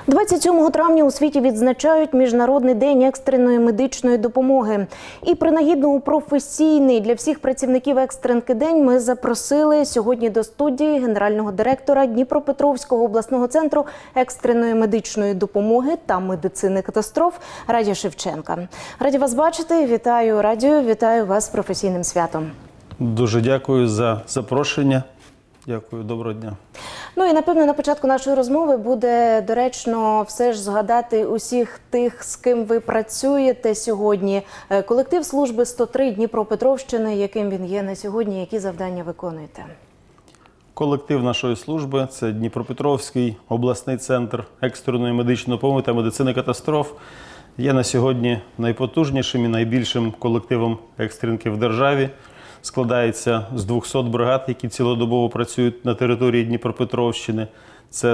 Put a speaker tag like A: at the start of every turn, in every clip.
A: 27 травня у світі відзначають Міжнародний день екстреної медичної допомоги. І принагідно у професійний для всіх працівників екстренки день ми запросили сьогодні до студії генерального директора Дніпропетровського обласного центру екстреної медичної допомоги та медицини катастроф Радія Шевченка. Раді вас бачити. Вітаю радіо, вітаю вас з професійним святом.
B: Дуже дякую за запрошення. Дякую, доброго дня.
A: Ну і, напевно, на початку нашої розмови буде доречно все ж згадати усіх тих, з ким ви працюєте сьогодні. Колектив служби 103 Дніпропетровщини, яким він є на сьогодні, які завдання виконуєте?
B: Колектив нашої служби – це Дніпропетровський обласний центр екстреної медичної допомоги та медицини катастроф. Є на сьогодні найпотужнішим і найбільшим колективом екстренки в державі. Складається з 200 бригад, які цілодобово працюють на території Дніпропетровщини. Це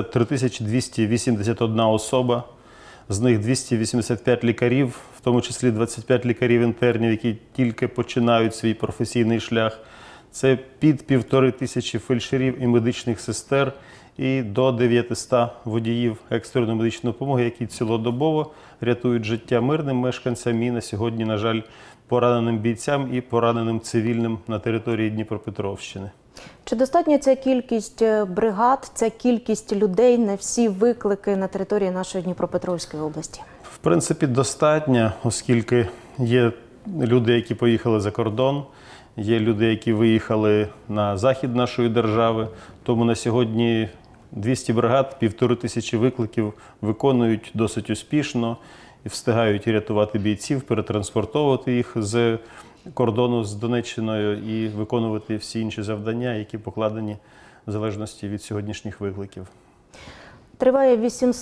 B: 3281 особа, з них 285 лікарів, в тому числі 25 лікарів-інтернів, які тільки починають свій професійний шлях. Це під 1500 фельдшерів і медичних сестер і до 900 водіїв екстреної медичної допомоги, які цілодобово рятують життя мирним мешканцям і на сьогодні, на жаль, пораненим бійцям і пораненим цивільним на території Дніпропетровщини.
A: Чи достатня ця кількість бригад, ця кількість людей на всі виклики на території нашої Дніпропетровської області?
B: В принципі, достатньо, оскільки є люди, які поїхали за кордон, є люди, які виїхали на захід нашої держави. Тому на сьогодні 200 бригад, 1500 викликів виконують досить успішно і встигають рятувати бійців, перетранспортовувати їх з кордону з Донеччиною і виконувати всі інші завдання, які покладені в залежності від сьогоднішніх викликів.
A: Триває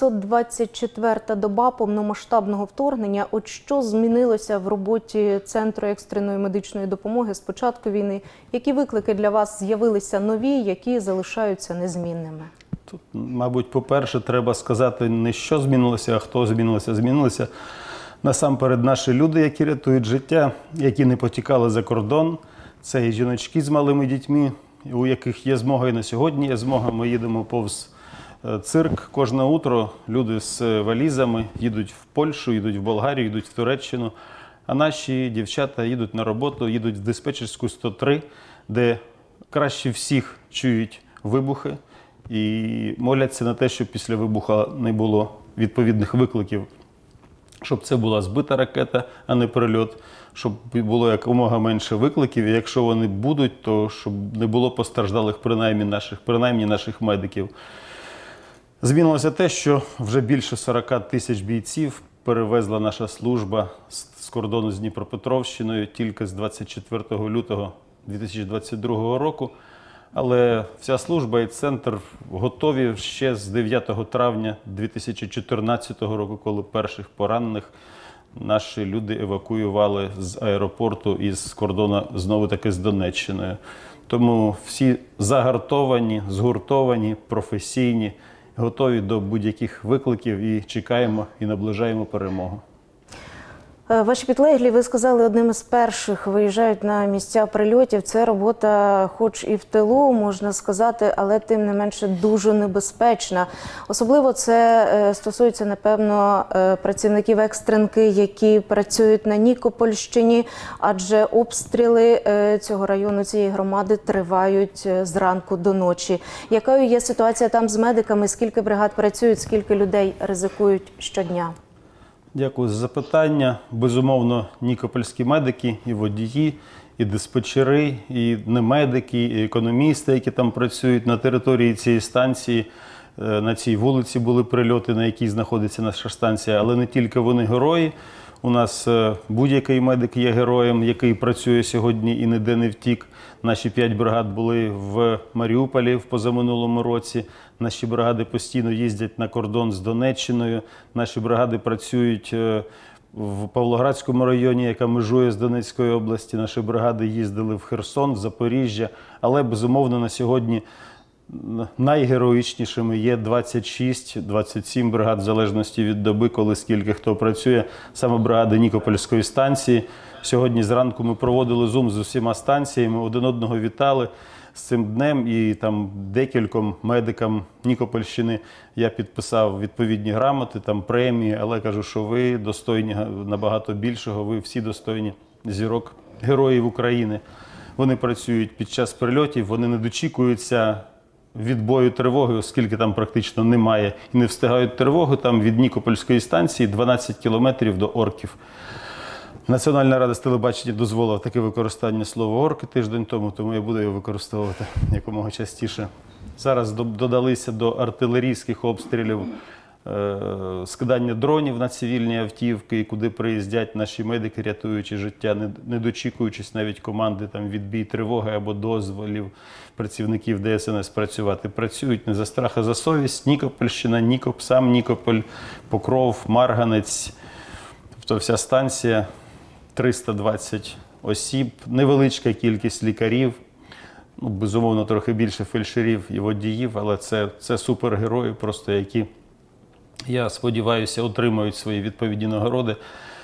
A: 824-та доба повномасштабного вторгнення. От що змінилося в роботі Центру екстреної медичної допомоги з початку війни? Які виклики для вас з'явилися нові, які залишаються незмінними?
B: Тут, мабуть, по-перше, треба сказати не що змінилося, а хто змінилося. Змінилися насамперед наші люди, які рятують життя, які не потікали за кордон. Це і жіночки з малими дітьми, у яких є змога і на сьогодні є змога. Ми їдемо повз цирк кожне утро, люди з валізами їдуть в Польщу, їдуть в Болгарію, їдуть в Туреччину. А наші дівчата їдуть на роботу, їдуть в диспетчерську 103, де краще всіх чують вибухи і моляться на те, щоб після вибуха не було відповідних викликів, щоб це була збита ракета, а не прильот, щоб було якомога менше викликів, і якщо вони будуть, то щоб не було постраждалих принаймні наших медиків. Змінилося те, що вже більше 40 тисяч бійців перевезла наша служба з кордону з Дніпропетровщиною тільки з 24 лютого 2022 року. Але вся служба і центр готові ще з 9 травня 2014 року, коли перших поранених наші люди евакуювали з аеропорту і з кордону знову-таки з Донеччиною. Тому всі загартовані, згуртовані, професійні, готові до будь-яких викликів і чекаємо і наближаємо перемогу.
A: Ваші підлеглі, ви сказали, одним із перших виїжджають на місця прильотів. Це робота хоч і в тилу, можна сказати, але тим не менше дуже небезпечна. Особливо це стосується, напевно, працівників екстренки, які працюють на Нікопольщині, адже обстріли цього району, цієї громади тривають зранку до ночі. Якою є ситуація там з медиками? Скільки бригад працюють, скільки людей ризикують щодня?
B: Дякую за запитання. Безумовно, нікопольські медики, і водії, і диспетчери, і немедики, і економісти, які там працюють на території цієї станції. На цій вулиці були прильоти, на якій знаходиться наша станція, але не тільки вони герої. У нас будь-який медик є героєм, який працює сьогодні і ніде не втік. Наші 5 бригад були в Маріуполі в позаминулому році. Наші бригади постійно їздять на кордон з Донеччиною. Наші бригади працюють в Павлоградському районі, яка межує з Донецької області. Наші бригади їздили в Херсон, в Запоріжжя. Але, безумовно, на сьогодні найгероїчнішими є 26-27 бригад, в залежності від доби, коли скільки хто працює, саме бригади Нікопольської станції. Сьогодні зранку ми проводили зум з усіма станціями, один одного вітали. з цим днем, і там декільком медикам Нікопольщини я підписав відповідні грамоти, там премії, але кажу, що ви достойні набагато більшого, ви всі достойні зірок героїв України. Вони працюють під час прильотів, вони не дочікуються відбою тривоги, оскільки там практично немає, і не встигають тривогу. Там від Нікопольської станції 12 кілометрів до Орків. Національна рада з телебачення дозволила таке використання слова «орки» тиждень тому я буду його використовувати якомога частіше. Зараз додалися до артилерійських обстрілів скидання дронів на цивільні автівки, і куди приїздять наші медики, рятуючи життя, не дочікуючись навіть команди там, відбій тривоги або дозволів працівників ДСНС працювати. Працюють не за страх, а за совість. Нікопольщина, сам Нікополь, Покров, Марганець, тобто вся станція, 320 осіб, невеличка кількість лікарів, ну, безумовно, трохи більше фельдшерів і водіїв, але це супергерої, просто які, я сподіваюся, отримають свої відповідні нагороди.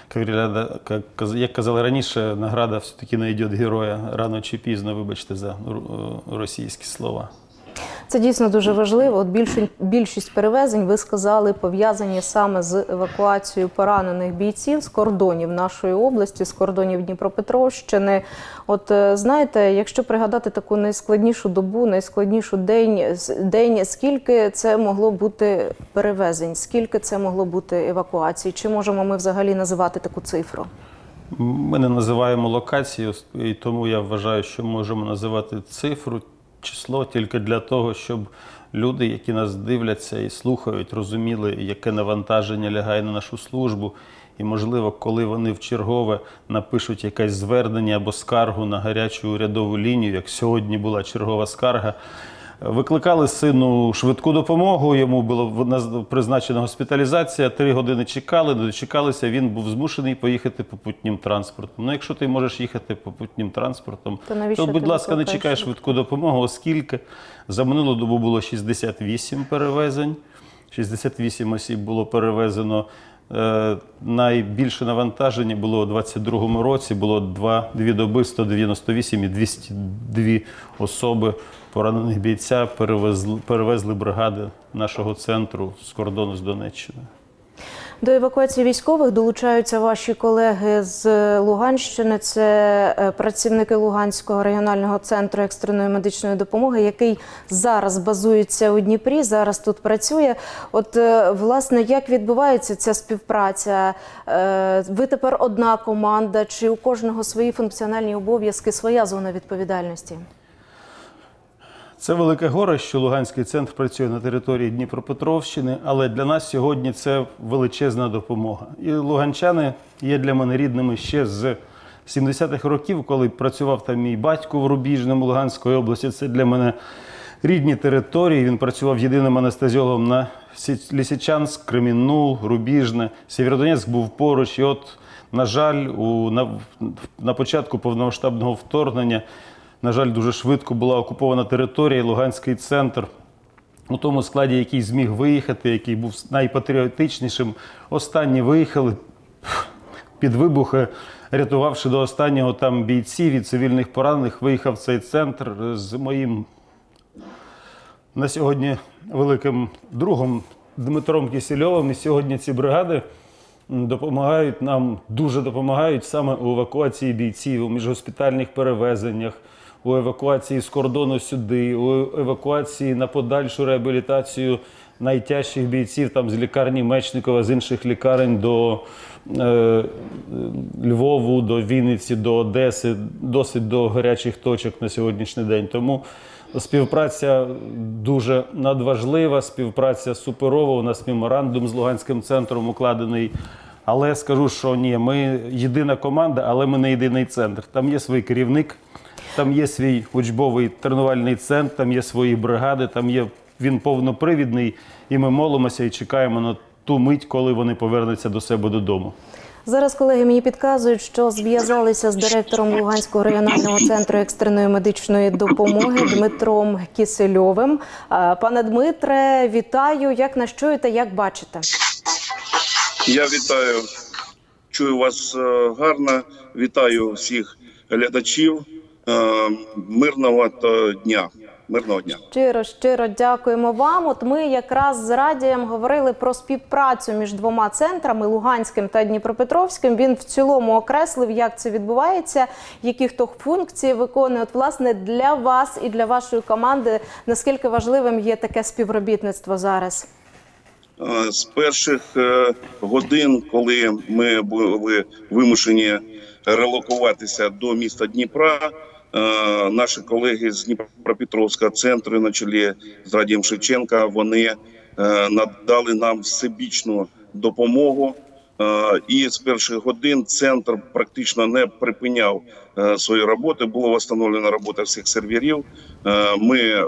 B: Як казали раніше, награда все-таки знайде героя рано чи пізно, вибачте за російські слова.
A: Це дійсно дуже важливо. От більшість перевезень, ви сказали, пов'язані саме з евакуацією поранених бійців з кордонів нашої області, з кордонів Дніпропетровщини. От знаєте, якщо пригадати таку найскладнішу добу, найскладнішу день, скільки це могло бути перевезень, скільки це могло бути евакуацій? Чи можемо ми взагалі називати таку цифру?
B: Ми не називаємо локацію, і тому я вважаю, що можемо називати цифру, число тільки для того, щоб люди, які нас дивляться і слухають, розуміли, яке навантаження лягає на нашу службу. І, можливо, коли вони вчергове напишуть якесь звернення або скаргу на гарячу урядову лінію, як сьогодні була чергова скарга, викликали сину швидку допомогу, йому була призначена госпіталізація, 3 години чекали, не дочекалися, він був змушений поїхати попутнім транспортом. Ну, якщо ти можеш їхати попутнім транспортом, то будь ласка, не чекай швидку допомогу, оскільки за минулу добу було 68 перевезень, 68 осіб було перевезено. Найбільше навантаження було у 2022 році, було 2 доби, 198 і 202 особи поранених бійця перевезли бригади нашого центру з кордону з Донеччиною.
A: До евакуації військових долучаються ваші колеги з Луганщини. Це працівники Луганського регіонального центру екстреної медичної допомоги, який зараз базується у Дніпрі, зараз тут працює. От, власне, як відбувається ця співпраця? Ви тепер одна команда, чи у кожного свої функціональні обов'язки, своя зона відповідальності?
B: Це велике горе, що Луганський центр працює на території Дніпропетровщини, але для нас сьогодні це величезна допомога. І луганчани є для мене рідними ще з 70-х років, коли працював там мій батько в Рубіжному Луганської області. Це для мене рідні території. Він працював єдиним анестезіологом на Лисичанськ, Кремінну, Рубіжне. Сєвєродонецьк був поруч. І от, на жаль, на початку повномасштабного вторгнення, на жаль, дуже швидко була окупована територія, Луганський центр, у тому складі, який зміг виїхати, який був найпатріотичнішим. Останні виїхали під вибухи, рятувавши до останнього там бійців і цивільних поранених, виїхав цей центр з моїм на сьогодні великим другом Дмитром Кисельовим. І сьогодні ці бригади допомагають нам, дуже допомагають саме у евакуації бійців, у міжгоспітальних перевезеннях, у евакуації з кордону сюди, у евакуації на подальшу реабілітацію найтяжчих бійців там, з лікарні Мечникова, з інших лікарень до Львову, до Вінниці, до Одеси, досить до гарячих точок на сьогоднішній день. Тому співпраця дуже надважлива, співпраця суперова. У нас меморандум з Луганським центром укладений. Але скажу, що ні, ми єдина команда, але ми не єдиний центр. Там є свій керівник, там є свій учбовий тренувальний центр, там є свої бригади, там є, він повнопривідний, і ми молимося і чекаємо на ту мить, коли вони повернуться до себе додому.
A: Зараз колеги мені підказують, що зв'язалися з директором Луганського регіонального центру екстреної медичної допомоги Дмитром Кисельовим. Пане Дмитре, вітаю. Як нас чуєте, як бачите?
C: Я вітаю. Чую вас гарно. Вітаю всіх глядачів. Мирного дня. Мирного дня.
A: Щиро дякуємо вам. От ми якраз з Радієм говорили про співпрацю між двома центрами – Луганським та Дніпропетровським. Він в цілому окреслив, як це відбувається, які хто функції виконує. От, власне, для вас і для вашої команди, наскільки важливим є таке співробітництво зараз?
C: З перших годин, коли ми були вимушені релокуватися до міста Дніпра, наші колеги з Дніпропетровського центру на чолі з Радієм Шевченка, вони надали нам всебічну допомогу. І з перших годин центр практично не припиняв свою роботу. Була встановлена робота всіх серверів. Ми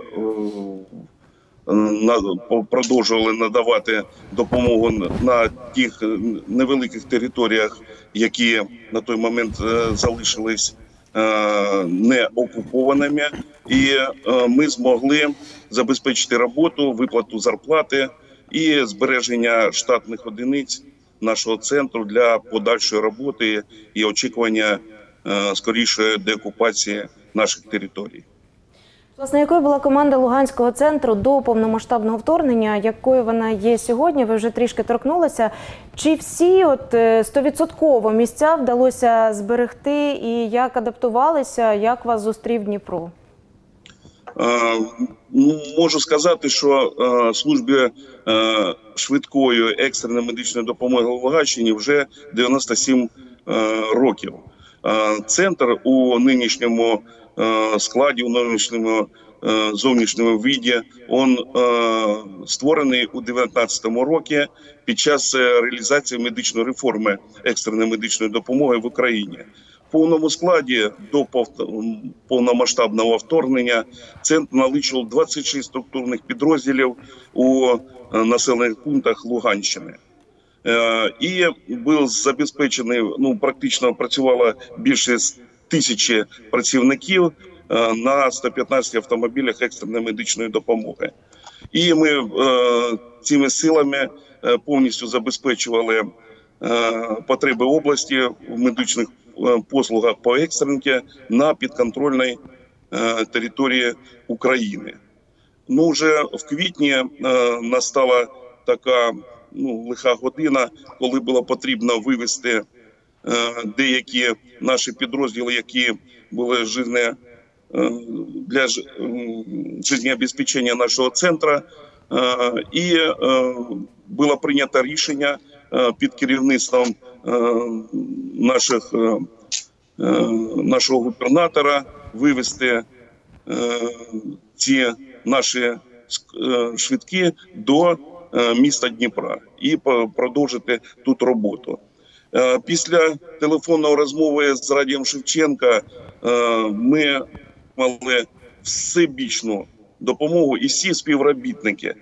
C: продовжували надавати допомогу на тих невеликих територіях, які на той момент залишились не окупованими, і ми змогли забезпечити роботу, виплату зарплати і збереження штатних одиниць нашого центру для подальшої роботи і очікування скорішої деокупації наших територій.
A: Власне, якою була команда Луганського центру до повномасштабного вторгнення, якою вона є сьогодні? Ви вже трішки торкнулися. Чи всі 100% місця вдалося зберегти і як адаптувалися, як вас зустрів Дніпро?
C: Можу сказати, що службі швидкої екстреної медичної допомоги в Луганщині вже 97 років. Центр у нинішньому складі, у нинішньому зовнішньому виді, він створений у 2019 році під час реалізації медичної реформи екстреної медичної допомоги в Україні. В повному складі до повномасштабного вторгнення центр налічував 26 структурних підрозділів у населених пунктах Луганщини. І був забезпечений, практично працювало більше 1000 працівників на 115 автомобілях екстреної медичної допомоги. І ми цими силами повністю забезпечували потреби області в медичних послугах по екстренці на підконтрольній території України. Вже в квітні настала така лиха година, коли було потрібно вивести деякі наші підрозділи, які були для життєзабезпечення нашого центру. І було прийнято рішення під керівництвом нашого губернатора вивести ці наші швидкі до міста Дніпра і продовжити тут роботу. Після телефонної розмови з Радієм Шевченка ми мали всебічну допомогу, і всі співробітники,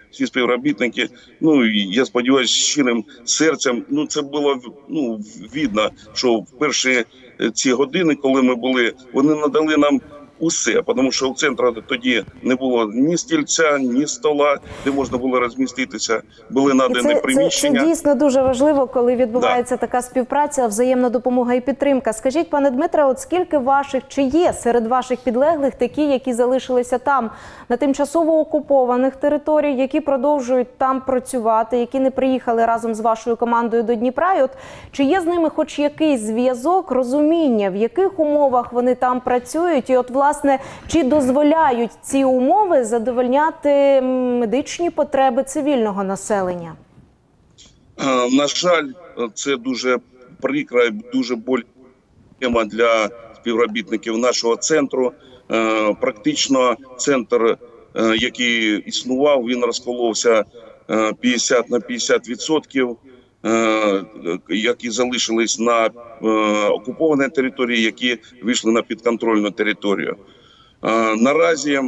C: я сподіваюся, щирим серцем, це було видно, що в перші ці години, коли ми були, вони надали нам усе, тому що у центрі тоді не було ні стільця, ні стола, де можна було розміститися, були надані приміщення.
A: Це дійсно дуже важливо, коли відбувається така співпраця, взаємна допомога і підтримка. Скажіть, пане Дмитре, скільки ваших, чи є серед ваших підлеглих такі, які залишилися там, на тимчасово окупованих територіях, які продовжують там працювати, які не приїхали разом з вашою командою до Дніпра? І чи є з ними хоч якийсь зв'язок, розуміння, в яких умовах вони там працюють? І власне, чи дозволяють ці умови задовольняти медичні потреби цивільного населення?
C: На жаль, це дуже прикра і дуже болюча тема для співробітників нашого центру. Практично центр, який існував, він розколовся 50 на 50%, які залишились на окупованій території, які вийшли на підконтрольну територію. Наразі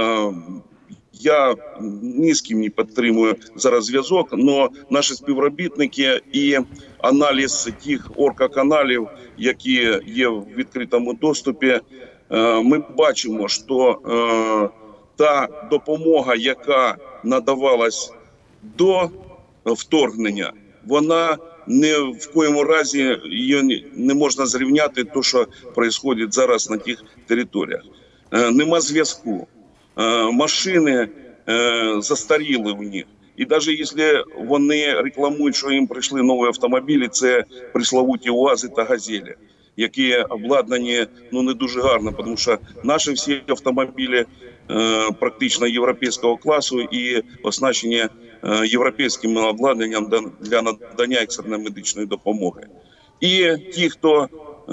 C: я ні з ким не підтримую зараз зв'язок, але наші співробітники і аналіз тих оргканалів, які є в відкритому доступі, ми бачимо, що та допомога, яка надавалась до вторгнення, вона ні в коєму разі її не можна зрівняти те, що відбувається зараз на тих територіях. Нема зв'язку, машини застаріли в них. І навіть якщо вони рекламують, що їм прийшли нові автомобілі, це пресловуті УАЗи та Газелі, які обладнані не дуже гарно, тому що наші всі автомобілі практично європейського класу і оснащені європейським обладнанням для надання екстреної медичної допомоги. І ті, хто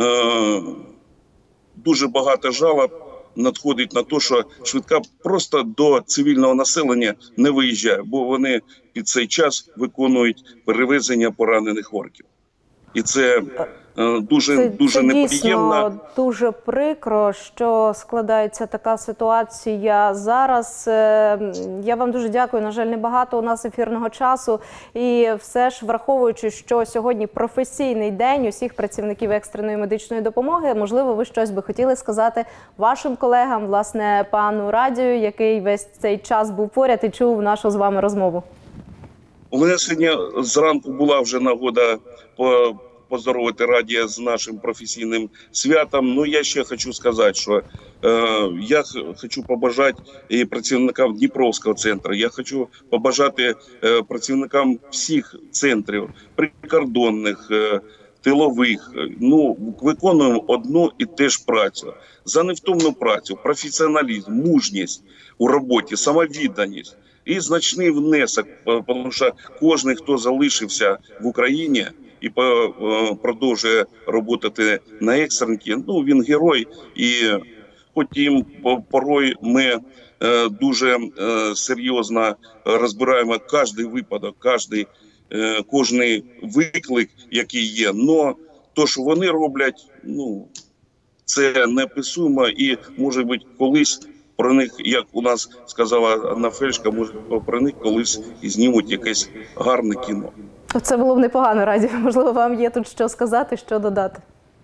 C: дуже багато жалоб надходить на те, що швидка просто до цивільного населення не виїжджає, бо вони під цей час виконують перевезення поранених орків. І це дуже неприємно.
A: Дійсно дуже прикро, що складається така ситуація зараз. Я вам дуже дякую. На жаль, небагато у нас ефірного часу. І все ж, враховуючи, що сьогодні професійний день усіх працівників екстреної медичної допомоги, можливо, ви щось би хотіли сказати вашим колегам, власне, пану Радію, який весь цей час був поряд і чув нашу з вами розмову.
C: У мене сьогодні зранку була вже нагода поздоровити Радія з нашим професійним святом. Ну, я ще хочу сказати, що я хочу побажати і працівникам Дніпровського центру, я хочу побажати працівникам всіх центрів, прикордонних, тилових. Виконуємо одну і те ж працю. За невтомну працю, професіоналізм, мужність у роботі, самовідданість і значний внесок, тому що кожен, хто залишився в Україні і продовжує працювати на екстренці, він герой. І хоч їм порой ми дуже серйозно розбираємо кожний випадок, кожний виклик, який є. Але те, що вони роблять, це неописуємо і, може бути, колись про них, як у нас сказала Анна Фельдшка, може про них колись і знімуть якесь гарне кіно.
A: Це було б непогано, Раді. Можливо, вам є тут що сказати, що додати?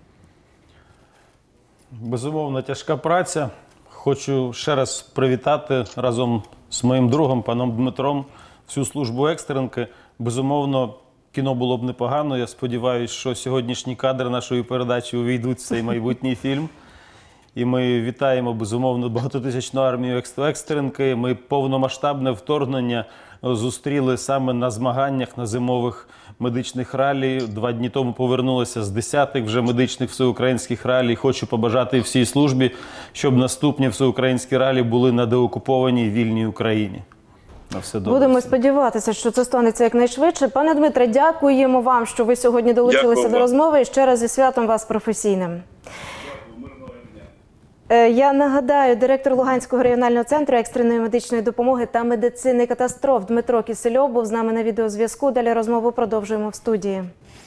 B: Безумовно, тяжка праця. Хочу ще раз привітати разом з моїм другом, паном Дмитром, всю службу екстренки. Безумовно, кіно було б непогано. Я сподіваюся, що сьогоднішні кадри нашої передачі увійдуть в цей майбутній фільм. І ми вітаємо, безумовно, багатотисячну армію екстренки. Ми повномасштабне вторгнення зустріли саме на змаганнях, на зимових медичних ралі. 2 дні тому повернулися з 10-х вже медичних всеукраїнських ралі. Хочу побажати всій службі, щоб наступні всеукраїнські ралі були на деокупованій вільній Україні. На все добре.
A: Будемо сподіватися, що це станеться якнайшвидше. Пане Дмитре, дякуємо вам, що ви сьогодні долучилися до розмови. І ще раз зі святом вас професійним. Я нагадаю, директор Луганського регіонального центру екстреної медичної допомоги та медицини катастроф Дмитро Кісельов був з нами на відеозв'язку. Далі розмову продовжуємо в студії.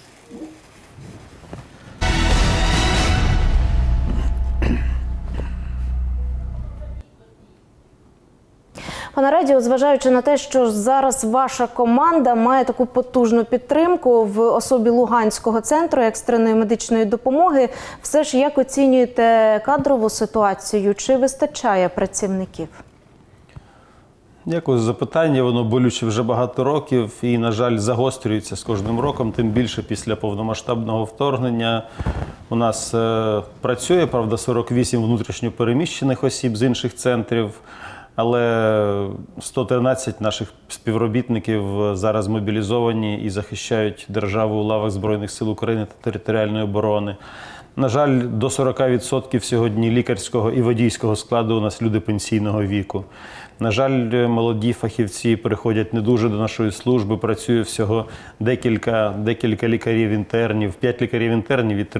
A: Пане Радію, зважаючи на те, що зараз ваша команда має таку потужну підтримку в особі Луганського центру екстреної медичної допомоги, все ж як оцінюєте кадрову ситуацію? Чи вистачає працівників?
B: Дякую за запитання. Воно болюче вже багато років і, на жаль, загострюється з кожним роком, тим більше після повномасштабного вторгнення. У нас працює, правда, 48 внутрішньо переміщених осіб з інших центрів, але 113 наших співробітників зараз мобілізовані і захищають державу у лавах Збройних сил України та територіальної оборони. На жаль, до 40% сьогодні лікарського і водійського складу у нас люди пенсійного віку. На жаль, молоді фахівці приходять не дуже до нашої служби, працює всього декілька лікарів-інтернів, 5 лікарів-інтернів і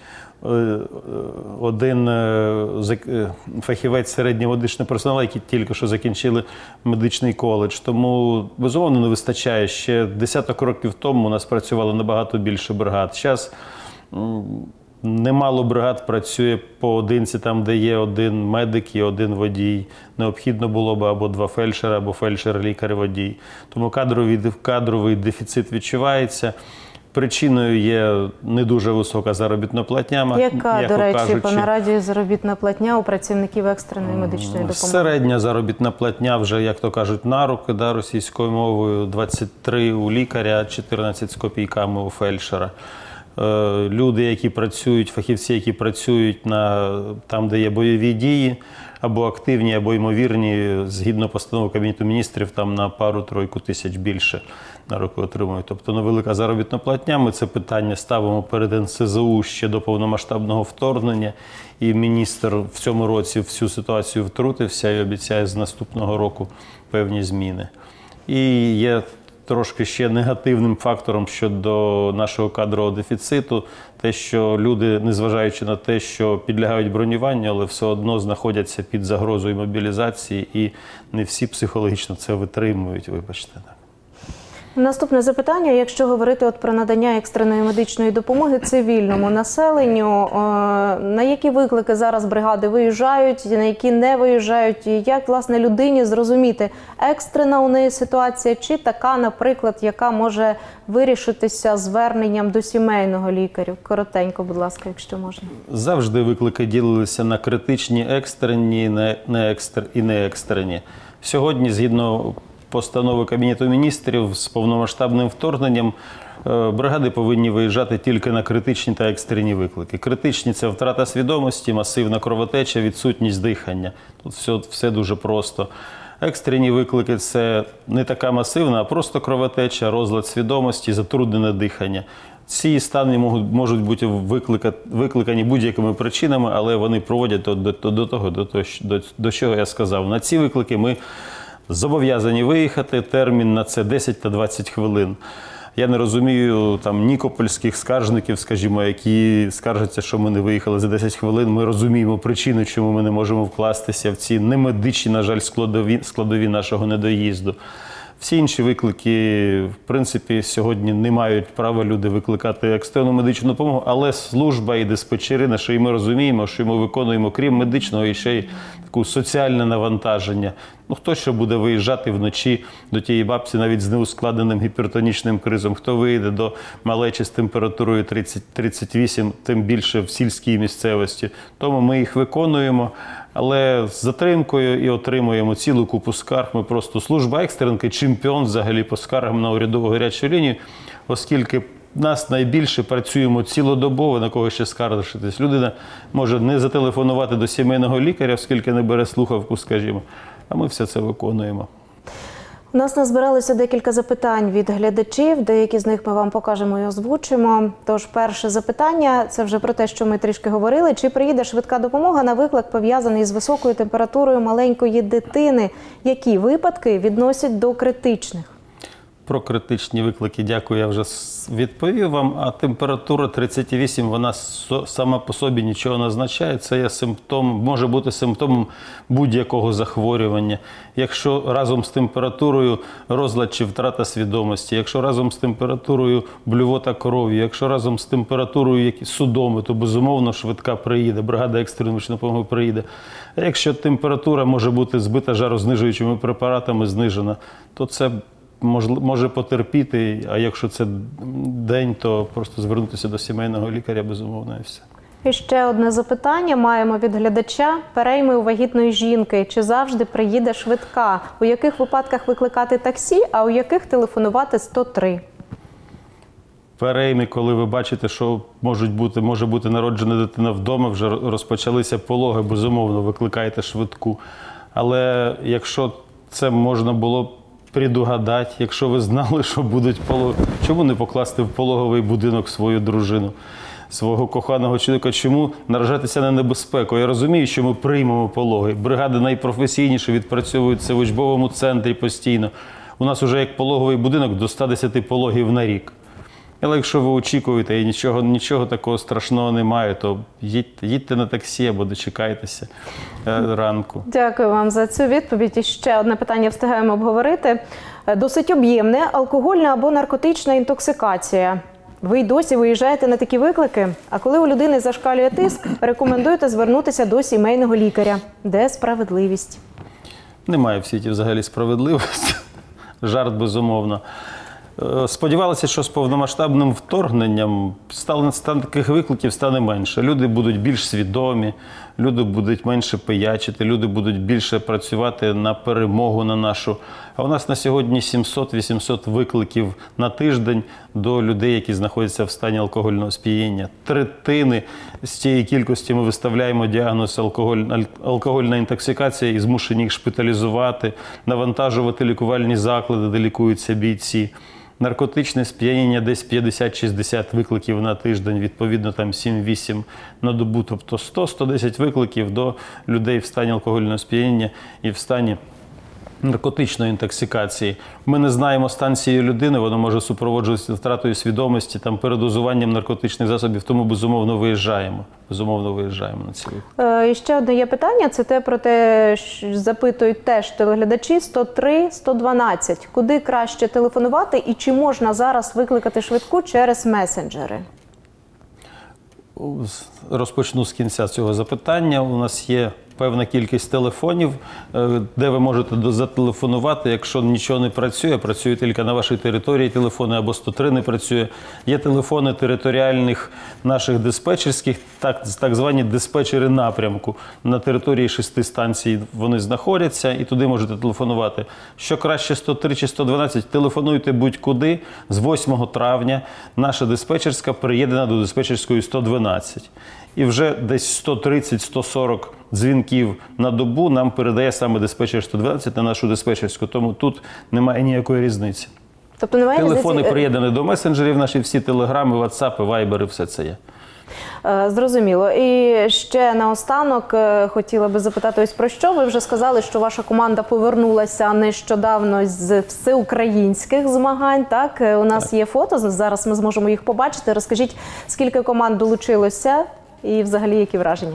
B: 31 фахівець середнього медичного персоналу, які тільки що закінчили медичний коледж. Тому, безумовно, не вистачає. Ще десяток років тому у нас працювало набагато більше бригад. Зараз немало бригад працює поодинці, там, де є один медик і один водій. Необхідно було б або 2 фельдшера, або фельдшер, лікар, водій. Тому кадровий дефіцит відчувається. Причиною є не дуже висока заробітна платня.
A: Яка, до речі, по нараді заробітна платня у працівників екстреної медичної допомоги?
B: Середня заробітна платня вже, як то кажуть, на руки, російською мовою, 23 у лікаря, 14 з копійками у фельдшера. Люди, які працюють, фахівці, які працюють там, де є бойові дії, або активні, або ймовірні, згідно постанови Кабінету міністрів, там на пару-тройку тисяч більше на руки отримують. Тобто невелика заробітна платня. Ми це питання ставимо перед НСЗУ ще до повномасштабного вторгнення. І міністр в цьому році в цю ситуацію втрутився і обіцяє з наступного року певні зміни. І є трошки ще негативним фактором щодо нашого кадрового дефіциту, те, що люди, незважаючи на те, що підлягають бронюванню, але все одно знаходяться під загрозою мобілізації, і не всі психологічно це витримують, вибачте.
A: Наступне запитання, якщо говорити про надання екстреної медичної допомоги цивільному населенню, на які виклики зараз бригади виїжджають, на які не виїжджають, і як, власне, людині зрозуміти, екстрена у неї ситуація чи така, наприклад, яка може вирішитися зверненням до сімейного лікаря? Коротенько, будь ласка, якщо можна.
B: Завжди виклики ділилися на критичні, екстрені і не екстрені. Сьогодні, згідно постанови Кабінету міністрів, з повномасштабним вторгненням бригади повинні виїжджати тільки на критичні та екстрені виклики. Критичні – це втрата свідомості, масивна кровотеча, відсутність дихання. Тут все дуже просто. Екстрені виклики – це не така масивна, а просто кровотеча, розлад свідомості, затруднене дихання. Ці стани можуть бути викликані будь-якими причинами, але вони проводять до чого я сказав. На ці виклики ми зобов'язані виїхати, термін на це 10 та 20 хвилин. Я не розумію нікопольських скаржників, скажімо, які скаржаться, що ми не виїхали за 10 хвилин. Ми розуміємо причину, чому ми не можемо вкластися в ці немедичні, на жаль, складові нашого недоїзду. Всі інші виклики, в принципі, сьогодні не мають права люди викликати екстрену медичну допомогу, але служба і диспетчери, що і ми розуміємо, що ми виконуємо, крім медичного, і ще й таке соціальне навантаження. Хто ще буде виїжджати вночі до тієї бабці навіть з неускладненим гіпертонічним кризом, хто виїде до малечі з температурою 30-38, тим більше в сільській місцевості. Тому ми їх виконуємо, але з затримкою і отримуємо цілу купу скарг. Ми просто служба екстренки, чемпіон взагалі по скаргам на урядову гарячу лінію, оскільки нас найбільше працюємо цілодобово, на кого ще скаржитись. Людина може не зателефонувати до сімейного лікаря, оскільки не бере слухавку, скажімо, а ми все це виконуємо.
A: У нас назбиралося декілька запитань від глядачів, деякі з них ми вам покажемо і озвучимо. Тож перше запитання – це вже про те, що ми трішки говорили. Чи приїде швидка допомога на виклик, пов'язаний з високою температурою маленької дитини? Які випадки відносять до критичних?
B: Про критичні виклики, дякую, я вже відповів вам. А температура 38, вона сама по собі нічого не означає. Це є симптом, може бути симптомом будь-якого захворювання. Якщо разом з температурою розлад чи втрата свідомості, якщо разом з температурою блювота крові, якщо разом з температурою якісь судоми, то безумовно швидка приїде, бригада екстреної медичної допомоги приїде. А якщо температура може бути збита жарознижуючими препаратами, знижена, то це може потерпіти, а якщо це день, то просто звернутися до сімейного лікаря, безумовно, і все.
A: І ще одне запитання маємо від глядача. Перейми у вагітної жінки. Чи завжди приїде швидка? У яких випадках викликати таксі, а у яких телефонувати 103?
B: Перейми, коли ви бачите, що може бути народжена дитина вдома, вже розпочалися пологи, безумовно, викликайте швидку. Але якщо це можна було предугадати, якщо ви знали, що будуть пологи, чому не покласти в пологовий будинок свою дружину, свого коханого чоловіка? Чому наражатися на небезпеку? Я розумію, що ми приймемо пологи. Бригади найпрофесійніше відпрацьовуються в учбовому центрі постійно. У нас вже як пологовий будинок до 110 пологів на рік. Але якщо ви очікуєте і нічого такого страшного немає, то їдьте на таксі або дочекайтеся ранку.
A: Дякую вам за цю відповідь. І ще одне питання встигаємо обговорити. Досить об'ємне. Алкогольна або наркотична інтоксикація. Ви й досі виїжджаєте на такі виклики? А коли у людини зашкалює тиск, рекомендуєте звернутися до сімейного лікаря. Де справедливість?
B: Немає в світі взагалі справедливості. Жарт, безумовно. Сподівалися, що з повномасштабним вторгненням таких викликів стане менше. Люди будуть більш свідомі, люди будуть менше пиячити, люди будуть більше працювати на перемогу на нашу. А у нас на сьогодні 700-800 викликів на тиждень до людей, які знаходяться в стані алкогольного сп'яніння. Третини з цієї кількості ми виставляємо діагноз алкогольна інтоксикація і змушені їх шпиталізувати, навантажувати лікувальні заклади, де лікуються бійці. Наркотичне сп'яніння десь 50-60 викликів на тиждень, відповідно там 7-8 на добу, тобто 100-110 викликів до людей в стані алкогольного сп'яніння і в стані наркотичної інтоксикації. Ми не знаємо стан цієї людини, воно може супроводжуватися втратою свідомості, передозуванням наркотичних засобів, тому безумовно виїжджаємо. Безумовно виїжджаємо на ці виклики.
A: І ще одне є питання, це те про те, що запитують теж телеглядачі, 103, 112. Куди краще телефонувати і чи можна зараз викликати швидку через месенджери?
B: Розпочну з кінця цього запитання. У нас є певна кількість телефонів, де ви можете зателефонувати, якщо нічого не працює, працює тільки на вашій території телефони, або 103 не працює. Є телефони територіальних наших диспетчерських, так звані диспетчери напрямку. На території 6 станцій вони знаходяться і туди можете телефонувати. Що краще 103 чи 112, телефонуйте будь-куди. З 8 травня наша диспетчерська приєднана до диспетчерської 112. І вже десь 130-140 дзвінків на добу нам передає саме диспетчер 112 на нашу диспетчерську, тому тут немає ніякої різниці.
A: Тобто немає
B: Телефони
A: різниці?
B: приєднані до месенджерів, наші всі телеграми, ватсапи, вайбери, все це є.
A: Зрозуміло. І ще наостанок хотіла би запитати ось про що. Ви вже сказали, що ваша команда повернулася нещодавно з всеукраїнських змагань. Так, у нас є фото, зараз ми зможемо їх побачити. Розкажіть, скільки команд долучилося і взагалі які враження?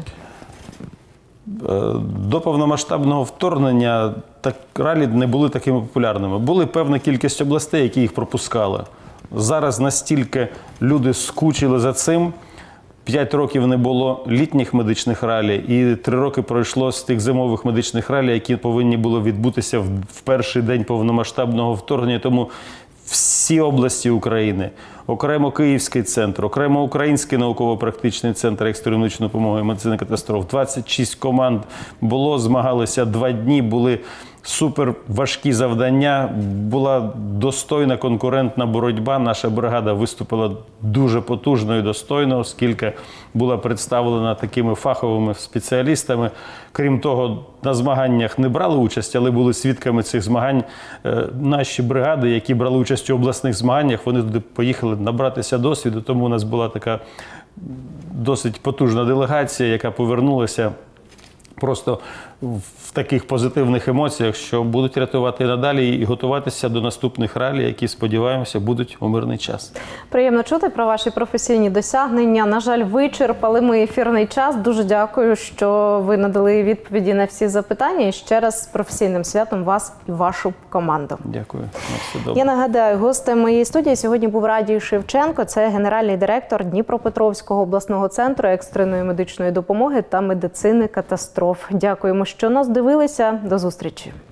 B: До повномасштабного вторгнення ралі не були такими популярними. Були певна кількість областей, які їх пропускали. Зараз настільки люди скучили за цим. 5 років не було літніх медичних ралі, і 3 роки пройшло з тих зимових медичних ралі, які повинні були відбутися в перший день повномасштабного вторгнення. Тому всі області України, окремо Київський центр, окремо Український науково-практичний центр екстреної медичної допомоги і медицини катастроф, 26 команд було, змагалися 2 дні, були супер важкі завдання, була достойна конкурентна боротьба. Наша бригада виступила дуже потужно і достойно, оскільки була представлена такими фаховими спеціалістами. Крім того, на змаганнях не брали участь, але були свідками цих змагань. Наші бригади, які брали участь у обласних змаганнях, вони туди поїхали набратися досвіду, тому у нас була така досить потужна делегація, яка повернулася просто в таких позитивних емоціях, що будуть рятувати і надалі і готуватися до наступних ралі, які, сподіваємося, будуть у мирний час.
A: Приємно чути про ваші професійні досягнення. На жаль, вичерпали ми ефірний час. Дуже дякую, що ви надали відповіді на всі запитання. І ще раз з професійним святом вас і вашу команду.
B: Дякую. На все добре.
A: Я нагадаю, гостем моєї студії сьогодні був Радій Шевченко. Це генеральний директор Дніпропетровського обласного центру екстреної медичної допомоги та медицини катастроф. Дякуємо, що нас дивилися. До зустрічі.